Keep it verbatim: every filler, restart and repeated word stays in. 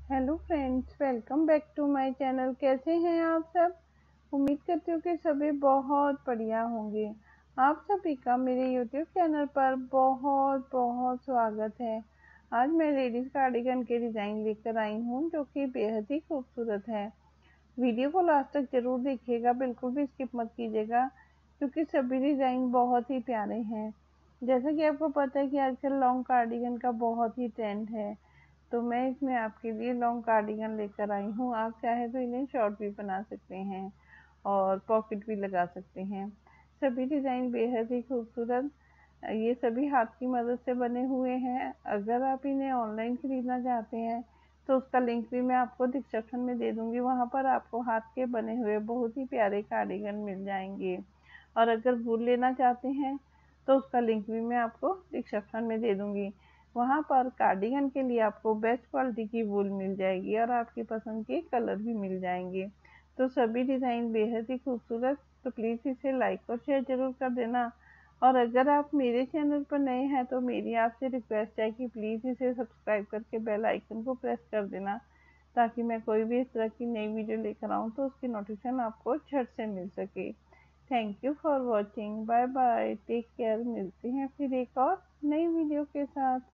Hello friends, welcome back to my channel. कैसे हैं आप सब? उम्मीद करती हूँ कि सभी बहुत बढ़िया होंगे। आप सभी का मेरे यूट्यूब चैनल पर बहुत बहुत स्वागत है। आज मैं लेडीज कार्डिगन के डिज़ाइन लेकर आई हूँ जो कि बेहद ही खूबसूरत है। वीडियो को लास्ट तक जरूर देखिएगा, बिल्कुल भी स्किप मत कीजिएगा क्योंकि सभी डिज़ाइन बहुत ही प्यारे हैं। जैसा कि आपको पता है कि आजकल लॉन्ग कार्डिगन का बहुत ही ट्रेंड है, तो मैं इसमें आपके लिए लॉन्ग कार्डिगन लेकर आई हूँ। आप चाहे तो इन्हें शॉर्ट भी बना सकते हैं और पॉकेट भी लगा सकते हैं। सभी डिज़ाइन बेहद ही खूबसूरत। ये सभी हाथ की मदद से बने हुए हैं। अगर आप इन्हें ऑनलाइन खरीदना चाहते हैं तो उसका लिंक भी मैं आपको डिस्क्रिप्शन में दे दूंगी। वहाँ पर आपको हाथ के बने हुए बहुत ही प्यारे कार्डिगन मिल जाएंगे। और अगर वूल लेना चाहते हैं तो उसका लिंक भी मैं आपको डिस्क्रिप्शन में दे दूंगी। वहाँ पर कार्डिगन के लिए आपको बेस्ट क्वालिटी की वूल मिल जाएगी और आपकी पसंद के कलर भी मिल जाएंगे। तो सभी डिज़ाइन बेहद ही खूबसूरत। तो प्लीज़ इसे लाइक और शेयर जरूर कर देना। और अगर आप मेरे चैनल पर नए हैं तो मेरी आपसे रिक्वेस्ट है कि प्लीज़ इसे सब्सक्राइब करके बेल आइकन को प्रेस कर देना, ताकि मैं कोई भी इस तरह की नई वीडियो लेकर आऊँ तो उसकी नोटिफिकेशन आपको झट से मिल सके। Thank you for watching. Bye bye, take care. मिलते हैं फिर एक और नई वीडियो के साथ।